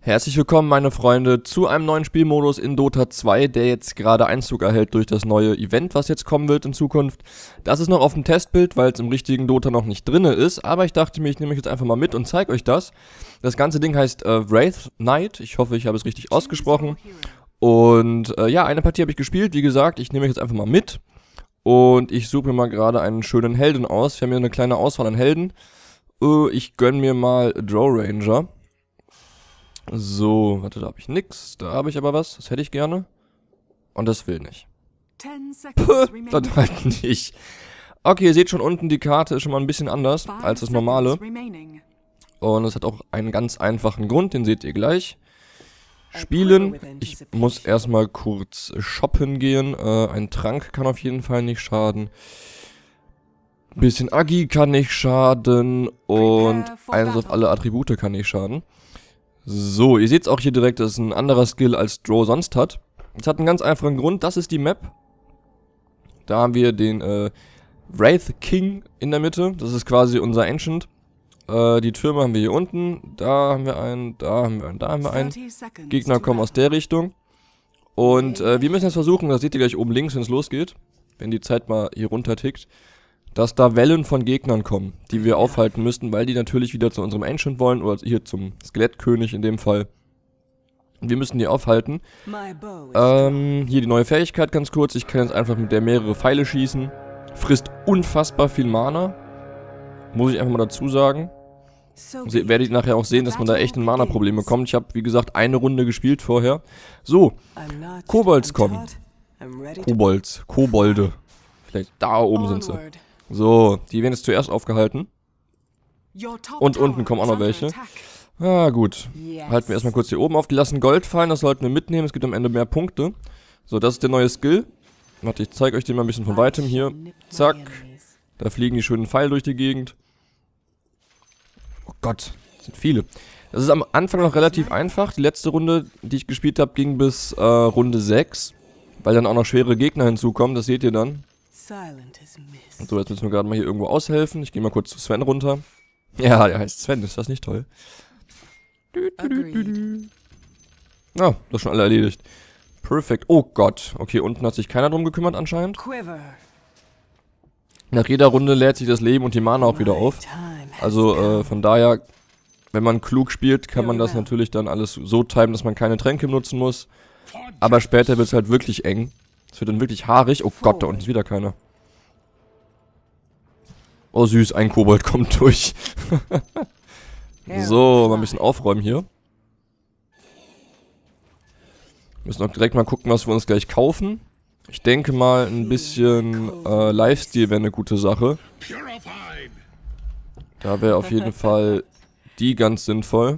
Herzlich willkommen, meine Freunde, zu einem neuen Spielmodus in Dota 2, der jetzt gerade Einzug erhält durch das neue Event, was jetzt kommen wird in Zukunft. Das ist noch auf dem Testbild, weil es im richtigen Dota noch nicht drin ist, aber ich dachte mir, ich nehme euch jetzt einfach mal mit und zeige euch das. Das ganze Ding heißt Wraith Knight, ich hoffe, ich habe es richtig ausgesprochen. Und ja, eine Partie habe ich gespielt, wie gesagt, ich nehme euch jetzt einfach mal mit. Und ich suche mir mal gerade einen schönen Helden aus. Wir haben hier eine kleine Auswahl an Helden. Ich gönne mir mal Drow Ranger. So, warte, da habe ich nix. Da habe ich aber was. Das hätte ich gerne. Und das will nicht. Dann halt nicht. Okay, ihr seht schon unten, die Karte ist schon mal ein bisschen anders als das normale. Und es hat auch einen ganz einfachen Grund, den seht ihr gleich. Spielen. Ich muss erstmal kurz shoppen gehen. Ein Trank kann auf jeden Fall nicht schaden. Ein bisschen Agi kann nicht schaden. Und eins auf alle Attribute kann nicht schaden. So, ihr seht es auch hier direkt, das ist ein anderer Skill als Drow sonst hat. Es hat einen ganz einfachen Grund, das ist die Map. Da haben wir den Wraith King in der Mitte, das ist quasi unser Ancient. Die Türme haben wir hier unten, da haben wir einen, da haben wir einen, da haben wir einen. Gegner kommen aus der Richtung. Und wir müssen jetzt versuchen, das seht ihr gleich oben links, wenn es losgeht, wenn die Zeit mal hier runter tickt, dass da Wellen von Gegnern kommen, die wir aufhalten müssten, weil die natürlich wieder zu unserem Ancient wollen, oder hier zum Skelettkönig in dem Fall. Und wir müssen die aufhalten. Hier die neue Fähigkeit ganz kurz, ich kann jetzt einfach mit der mehrere Pfeile schießen. Frisst unfassbar viel Mana, muss ich einfach mal dazu sagen. Werdet ihr nachher auch sehen, dass man da echt in Mana-Probleme bekommt. Ich habe, wie gesagt, eine Runde gespielt vorher. So, Kobolds kommen. Kobolde. Vielleicht da oben sind sie. So, die werden jetzt zuerst aufgehalten. Und unten kommen auch noch welche. Ah, gut. Halten wir erstmal kurz hier oben auf. Die lassen Gold fallen, das sollten wir mitnehmen. Es gibt am Ende mehr Punkte. So, das ist der neue Skill. Warte, ich zeige euch den mal ein bisschen von weitem hier. Zack. Da fliegen die schönen Pfeile durch die Gegend. Oh Gott, das sind viele. Das ist am Anfang noch relativ einfach. Die letzte Runde, die ich gespielt habe, ging bis Runde 6. Weil dann auch noch schwere Gegner hinzukommen, das seht ihr dann. So, jetzt müssen wir gerade mal hier irgendwo aushelfen. Ich gehe mal kurz zu Sven runter. Ja, der heißt Sven, ist das nicht toll? Ah, das ist schon alle erledigt. Perfekt. Oh Gott. Okay, unten hat sich keiner drum gekümmert anscheinend. Nach jeder Runde lädt sich das Leben und die Mana auch wieder auf. Also von daher, wenn man klug spielt, kann man das natürlich dann alles so timen, dass man keine Tränke nutzen muss. Aber später wird es halt wirklich eng. Es wird dann wirklich haarig. Oh Gott, da unten ist wieder keiner. Oh süß, ein Kobold kommt durch. So, mal ein bisschen aufräumen hier. Müssen auch direkt mal gucken, was wir uns gleich kaufen. Ich denke mal, ein bisschen Lifesteal wäre eine gute Sache. Da wäre auf jeden Fall die ganz sinnvoll.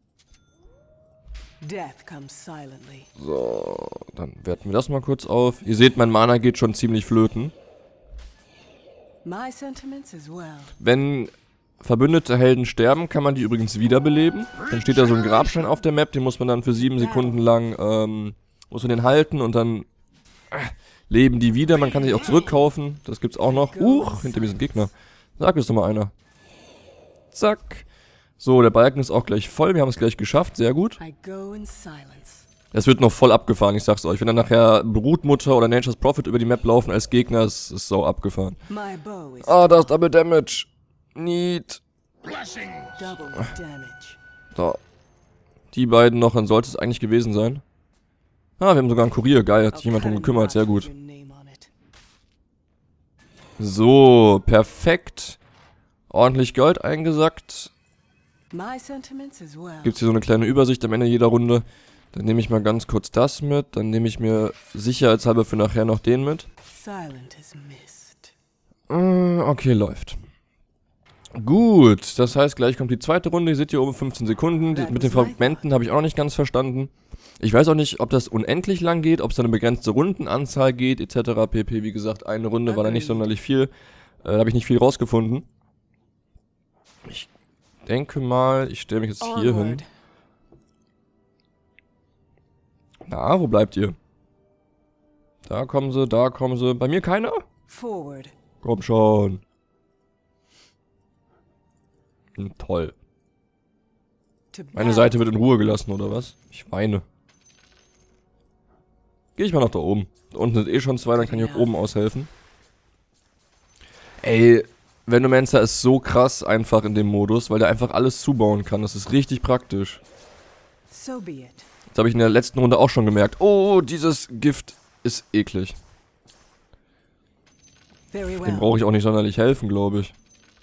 So, dann werten wir das mal kurz auf. Ihr seht, mein Mana geht schon ziemlich flöten. Wenn verbündete Helden sterben, kann man die übrigens wiederbeleben. Dann steht da so ein Grabstein auf der Map, den muss man dann für 7 Sekunden lang, muss man den halten und dann leben die wieder. Man kann sich auch zurückkaufen, das gibt's auch noch. Hinter mir sind Gegner. Sag es doch mal einer. Zack. So, der Balken ist auch gleich voll, wir haben es gleich geschafft, sehr gut. Es wird noch voll abgefahren, ich sag's euch. Wenn dann nachher Brutmutter oder Nature's Prophet über die Map laufen als Gegner, ist es so abgefahren. Ah, da ist Double Damage. Need. So. Die beiden noch, dann sollte es eigentlich gewesen sein. Ah, wir haben sogar einen Kurier, geil, hat sich jemand drum gekümmert, sehr gut. So, perfekt. Ordentlich Gold eingesackt. Gibt's hier so eine kleine Übersicht am Ende jeder Runde. Dann nehme ich mal ganz kurz das mit. Dann nehme ich mir sicherheitshalber für nachher noch den mit. Okay, läuft. Gut, das heißt, gleich kommt die zweite Runde. Ihr seht hier oben 15 Sekunden. Mit den Fragmenten habe ich auch noch nicht ganz verstanden. Ich weiß auch nicht, ob das unendlich lang geht, ob es da eine begrenzte Rundenanzahl geht, etc. pp. Wie gesagt, eine Runde war da nicht sonderlich viel. Da habe ich nicht viel rausgefunden. Ich denke mal, ich stelle mich jetzt hier hin. Na, wo bleibt ihr? Da kommen sie, da kommen sie. Bei mir keiner? Komm schon. Toll. Meine Seite wird in Ruhe gelassen, oder was? Ich weine. Gehe ich mal nach da oben. Da unten sind eh schon zwei, dann kann ich auch oben aushelfen. Ey, Venomancer ist so krass einfach in dem Modus, weil der einfach alles zubauen kann. Das ist richtig praktisch. Das habe ich in der letzten Runde auch schon gemerkt. Oh, dieses Gift ist eklig. Dem brauche ich auch nicht sonderlich helfen, glaube ich.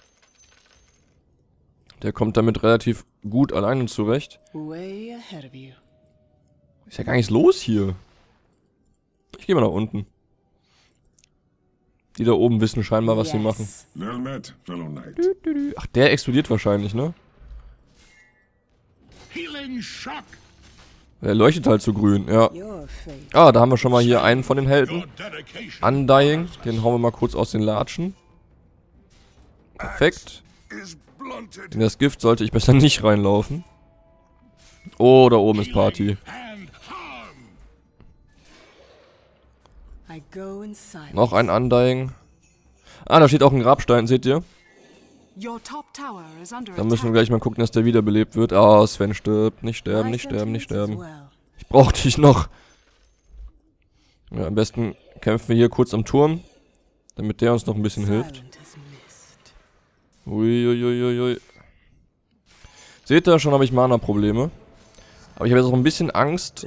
Der kommt damit relativ gut alleine zurecht. Ist ja gar nichts los hier. Ich gehe mal nach unten. Die da oben wissen scheinbar, was sie machen. Ach, der explodiert wahrscheinlich, ne? Der leuchtet halt so grün, ja. Ah, da haben wir schon mal hier einen von den Helden. Undying, den hauen wir mal kurz aus den Latschen. Perfekt. In das Gift sollte ich besser nicht reinlaufen. Oh, da oben ist Party. Noch ein Undying. Ah, da steht auch ein Grabstein, seht ihr? Da müssen wir gleich mal gucken, dass der wiederbelebt wird. Ah, Sven stirbt. Nicht sterben, nicht sterben, nicht sterben. Ich brauch dich noch. Ja, am besten kämpfen wir hier kurz am Turm, damit der uns noch ein bisschen hilft. Uiuiuiui. Seht ihr, schon habe ich Mana-Probleme. Aber ich habe jetzt auch ein bisschen Angst.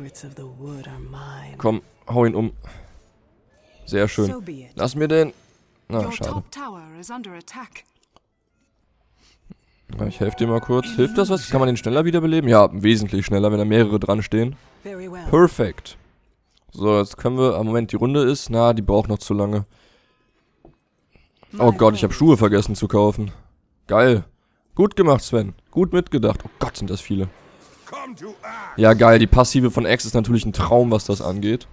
Komm, hau ihn um. Sehr schön. Lass mir den. Na, schade. Ja, ich helfe dir mal kurz. Hilft das was? Kann man den schneller wiederbeleben? Ja, wesentlich schneller, wenn da mehrere dran stehen. Perfekt. So, jetzt können wir... Moment, die Runde ist... Na, die braucht noch zu lange. Oh Gott, ich habe Schuhe vergessen zu kaufen. Geil. Gut gemacht, Sven. Gut mitgedacht. Oh Gott, sind das viele. Ja, geil. Die Passive von X ist natürlich ein Traum, was das angeht.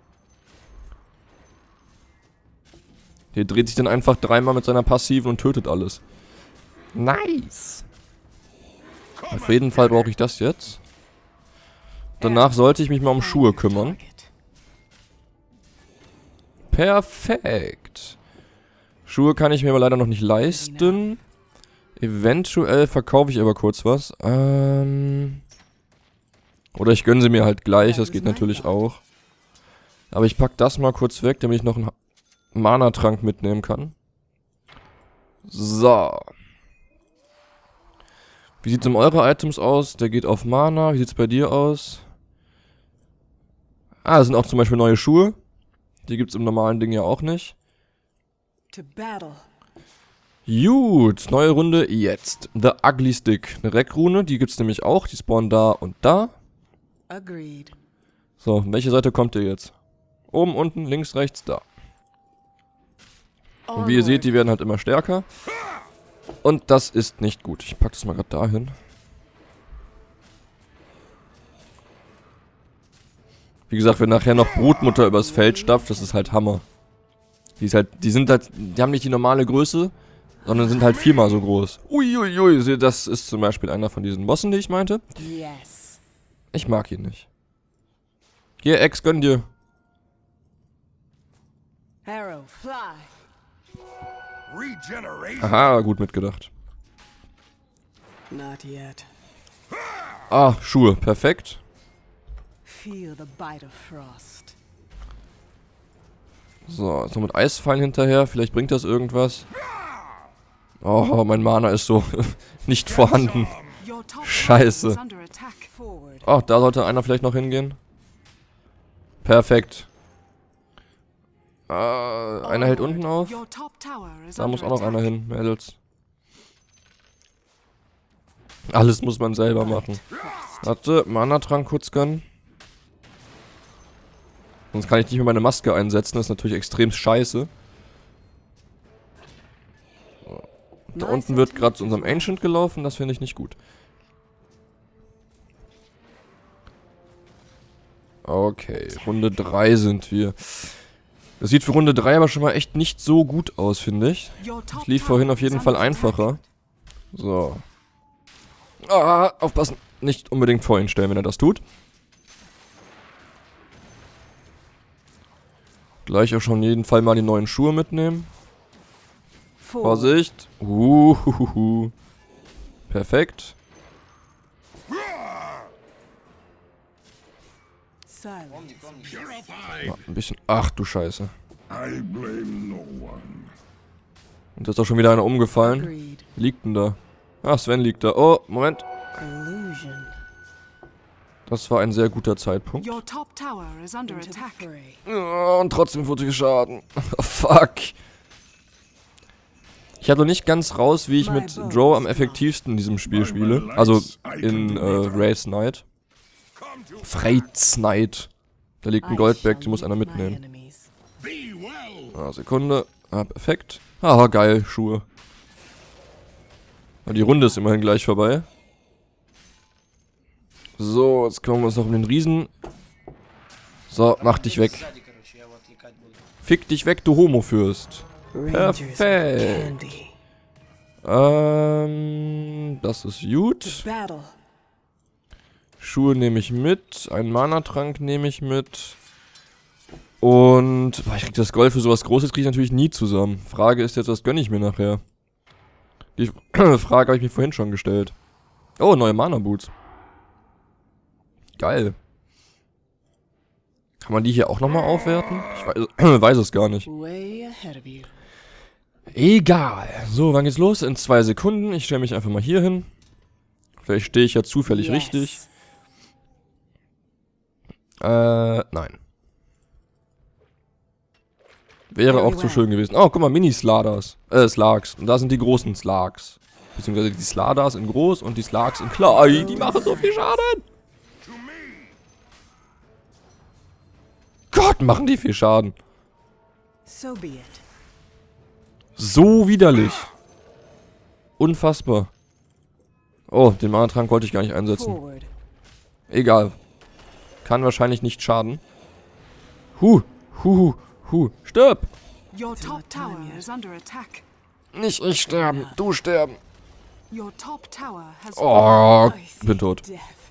Der dreht sich dann einfach dreimal mit seiner Passiven und tötet alles. Nice. Auf jeden Fall brauche ich das jetzt. Danach sollte ich mich mal um Schuhe kümmern. Perfekt. Schuhe kann ich mir aber leider noch nicht leisten. Eventuell verkaufe ich aber kurz was. Oder ich gönne sie mir halt gleich, das geht natürlich auch. Aber ich packe das mal kurz weg, damit ich noch einen Mana-Trank mitnehmen kann. So. Wie sieht es um eure Items aus? Der geht auf Mana. Wie sieht es bei dir aus? Ah, das sind auch zum Beispiel neue Schuhe. Die gibt es im normalen Ding ja auch nicht. Gut, neue Runde jetzt. The Ugly Stick. Eine Reckrune, die gibt es nämlich auch. Die spawnen da und da. So, welche Seite kommt ihr jetzt? Oben, unten, links, rechts, da. Und wie ihr seht, die werden halt immer stärker. Und das ist nicht gut. Ich packe das mal gerade dahin. Wie gesagt, wenn nachher noch Brutmutter übers Feld stapft, das ist halt Hammer. Die haben nicht die normale Größe, sondern sind halt 4-mal so groß. Uiuiui, das ist zum Beispiel einer von diesen Bossen, die ich meinte. Ich mag ihn nicht. Hier, Ex, gönn dir. Aha, gut mitgedacht. Ah, Schuhe, perfekt. So, jetzt noch mit Eisfallen hinterher. Vielleicht bringt das irgendwas. Oh, mein Mana ist so nicht vorhanden. Scheiße. Oh, da sollte einer vielleicht noch hingehen. Perfekt. Einer hält unten auf. Da muss auch noch einer hin, Mädels. Alles muss man selber machen. Warte, Mana-Trank kurz gönnen. Sonst kann ich nicht mehr meine Maske einsetzen, das ist natürlich extrem scheiße. Da unten wird gerade zu unserem Ancient gelaufen, das finde ich nicht gut. Okay, Runde 3 sind wir. Das sieht für Runde 3 aber schon mal echt nicht so gut aus, finde ich. Das lief vorhin auf jeden Fall einfacher. So. Ah, aufpassen. Nicht unbedingt vor ihn stellen, wenn er das tut. Gleich auch schon in jedem Fall mal die neuen Schuhe mitnehmen. Vorsicht. Perfekt. Ja, ein bisschen. Ach du Scheiße. Und da ist auch schon wieder einer umgefallen. Liegt denn da? Ah, Sven liegt da. Oh, Moment. Das war ein sehr guter Zeitpunkt. Ja, und trotzdem wurde geschaden. Fuck. Ich habe noch nicht ganz raus, wie ich mit Drow am effektivsten in diesem Spiel spiele. Also in Wraith's Night. Wraith's Night. Da liegt ein Goldberg, den muss einer mitnehmen. Ah, Sekunde. Ah, perfekt. Ah, geil, Schuhe. Aber die Runde ist immerhin gleich vorbei. So, jetzt kümmern wir uns noch um den Riesen. So, mach dich weg. Fick dich weg, du Homo-Fürst. Perfekt. Das ist gut. Schuhe nehme ich mit. Einen Mana-Trank nehme ich mit. Und ich krieg das Gold für sowas Großes kriege ich natürlich nie zusammen. Frage ist jetzt, was gönne ich mir nachher? Die Frage habe ich mir vorhin schon gestellt. Oh, neue Mana-Boots. Geil. Kann man die hier auch nochmal aufwerten? Ich weiß es gar nicht. Egal. So, wann geht's los? In 2 Sekunden. Ich stelle mich einfach mal hier hin. Vielleicht stehe ich ja zufällig richtig. Nein. Wäre auch zu schön gewesen. Oh, guck mal, Mini-Sladas. Slags. Und da sind die großen Slags. Beziehungsweise die Sladas in groß und die Slags in klein. Die machen so viel Schaden. Gott, machen die viel Schaden. So widerlich. Unfassbar. Oh, den Mana-Trank wollte ich gar nicht einsetzen. Egal. Kann wahrscheinlich nicht schaden. Stirb! Nicht ich sterben, du sterben. Oh, bin tot.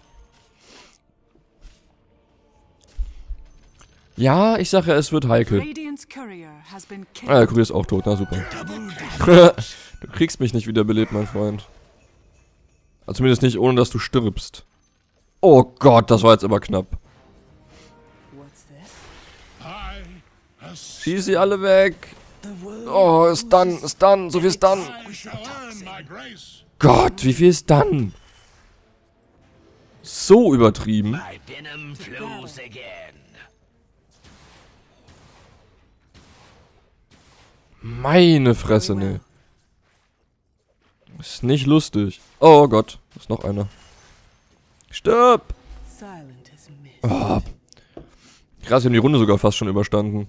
Ja, ich sage ja, es wird heikel. Ah, der Kurier ist auch tot, na super. Du kriegst mich nicht wiederbelebt, mein Freund. Also zumindest nicht, ohne dass du stirbst. Oh Gott, das war jetzt aber knapp. Schieß sie alle weg. Oh, ist dann, so viel ist dann. Gott, wie viel ist dann? So übertrieben. Meine Fresse, ne. Ist nicht lustig. Oh Gott, ist noch einer. Stirb! Oh. Krass, wir haben die Runde sogar fast schon überstanden.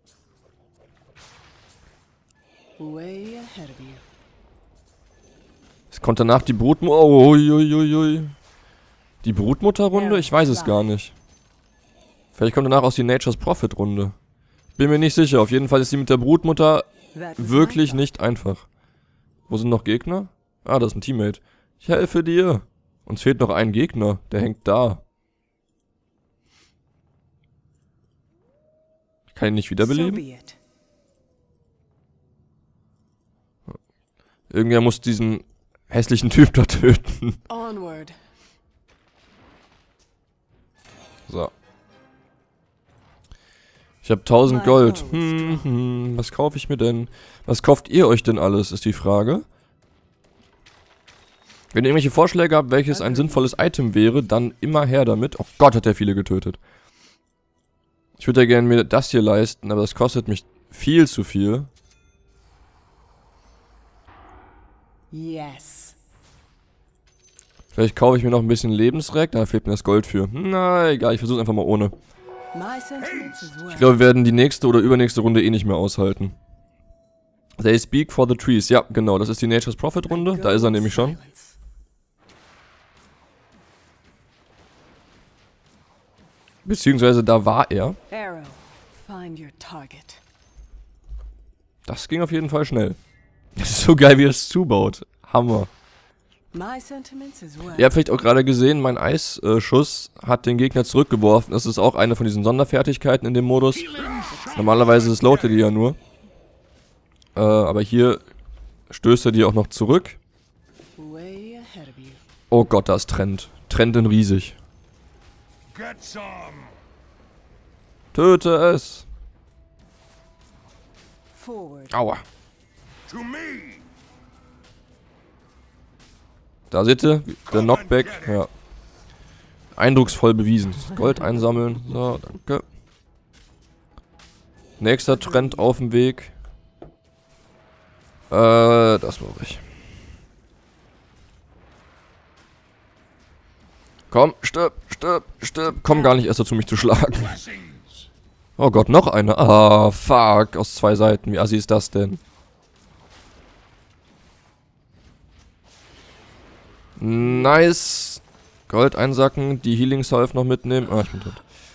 Es kommt danach die Brutmutter. Oh, die Brutmutterrunde? Ich weiß es gar nicht. Vielleicht kommt danach aus die Nature's Prophet Runde. Bin mir nicht sicher. Auf jeden Fall ist die mit der Brutmutter wirklich nicht einfach. Wo sind noch Gegner? Ah, das ist ein Teammate. Ich helfe dir. Uns fehlt noch ein Gegner. Der hängt da. Ich kann ihn nicht wiederbeleben. Irgendwer muss diesen hässlichen Typ da töten. So. Ich habe 1000 Gold. Was kaufe ich mir denn? Was kauft ihr euch denn alles, ist die Frage. Wenn ihr irgendwelche Vorschläge habt, welches ein sinnvolles Item wäre, dann immer her damit. Oh Gott, hat der viele getötet. Ich würde ja gerne mir das hier leisten, aber das kostet mich viel zu viel. Vielleicht kaufe ich mir noch ein bisschen Lebensreck, da fehlt mir das Gold für. Na, egal, ich versuche einfach mal ohne. Ich glaube, wir werden die nächste oder übernächste Runde eh nicht mehr aushalten. They speak for the trees. Ja, genau, das ist die Nature's Prophet Runde. Da ist er nämlich schon. Beziehungsweise da war er. Das ging auf jeden Fall schnell. Das ist so geil, wie er es zubaut. Hammer. Ihr habt vielleicht auch gerade gesehen, mein Eisschuss hat den Gegner zurückgeworfen. Das ist auch eine von diesen Sonderfertigkeiten in dem Modus. Normalerweise slowt er die ja nur. Aber hier stößt er die auch noch zurück. Oh Gott, da ist Trend. Trend in riesig. Töte es. Aua. Da seht ihr, der Knockback. Ja. Eindrucksvoll bewiesen. Gold einsammeln. So, danke. Nächster Trend auf dem Weg. Das mache ich. Komm, stirb, stirb, stirb. Komm gar nicht erst dazu, mich zu schlagen. Oh Gott, noch eine. Ah, fuck. Aus 2 Seiten. Wie assi ist das denn? Nice. Gold einsacken. Die Healing Salve noch mitnehmen. Ah, ich bin tot.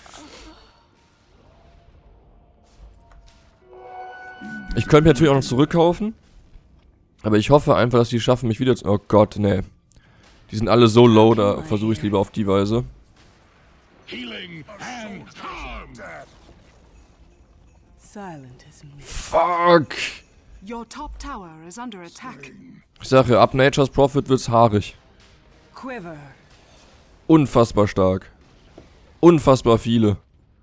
Ich könnte mir natürlich auch noch zurückkaufen. Aber ich hoffe einfach, dass die schaffen, mich wieder zu... Oh Gott, nee. Die sind alle so low, da versuche ich lieber auf die Weise. Fuck! Ich sage ja, ab Nature's Prophet wird's haarig. Unfassbar stark. Unfassbar viele.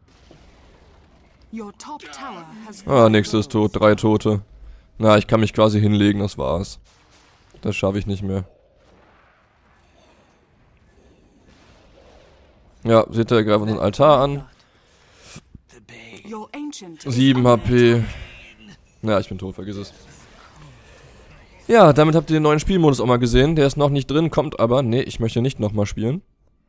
Ah, nächster ist tot. 3 Tote. Na, ich kann mich quasi hinlegen, das war's. Das schaffe ich nicht mehr. Ja, seht ihr, greifen unseren Altar an. 7 HP. Ja, ich bin tot, vergiss es. Ja, damit habt ihr den neuen Spielmodus auch mal gesehen. Der ist noch nicht drin, kommt aber. Nee, ich möchte nicht nochmal spielen.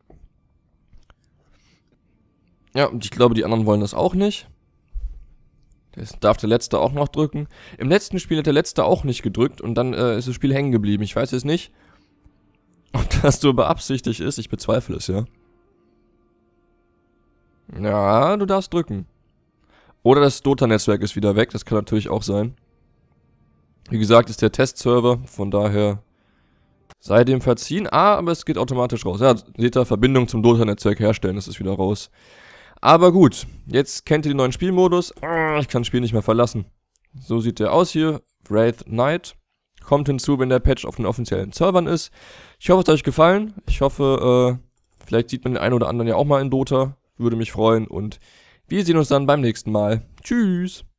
Ja, und ich glaube, die anderen wollen das auch nicht. Das darf der Letzte auch noch drücken. Im letzten Spiel hat der Letzte auch nicht gedrückt und dann ist das Spiel hängen geblieben. Ich weiß jetzt nicht, ob das so beabsichtigt ist. Ich bezweifle es, ja. Ja, du darfst drücken. Oder das Dota-Netzwerk ist wieder weg, das kann natürlich auch sein. Wie gesagt, ist der Testserver, von daher sei dem verziehen. Ah, aber es geht automatisch raus. Ja, seht ihr, Verbindung zum Dota-Netzwerk herstellen, das ist wieder raus. Aber gut, jetzt kennt ihr den neuen Spielmodus. Ich kann das Spiel nicht mehr verlassen. So sieht der aus hier. Wraith Knight. Kommt hinzu, wenn der Patch auf den offiziellen Servern ist. Ich hoffe, es hat euch gefallen. Ich hoffe, vielleicht sieht man den einen oder anderen ja auch mal in Dota. Würde mich freuen und wir sehen uns dann beim nächsten Mal. Tschüss!